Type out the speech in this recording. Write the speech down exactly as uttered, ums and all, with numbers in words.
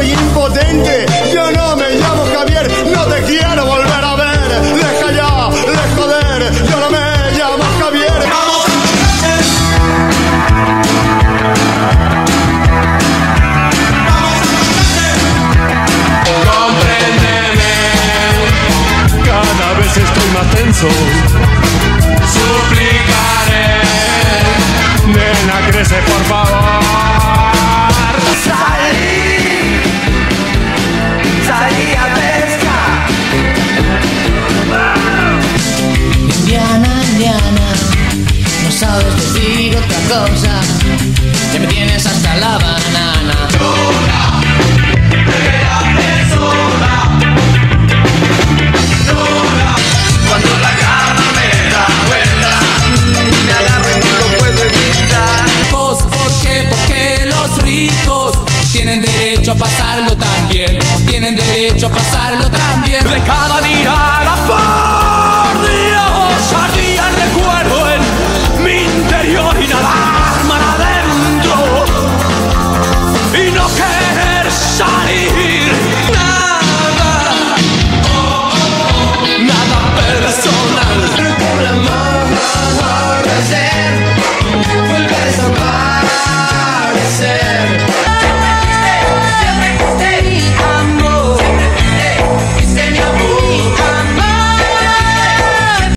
soy impotente. Yo no me llamo Javier, no te quiero volver a ver. Deja ya de joder, yo no me llamo Javier. Vamos a compréndeme, cada vez estoy más tenso. Suplicaré, nena, crece por favor. Salí, salí a pescar. Indiana, Indiana, no sabes decir otra cosa, que me tienes hasta la banana. Sola, espera, es sola. Sola, cuando la cama me da vuelta, me agarro y no lo puedo evitar. ¿Por qué? Porque los ricos tienen derecho a pasarlo también, tienen derecho a pasarlo también. De cada día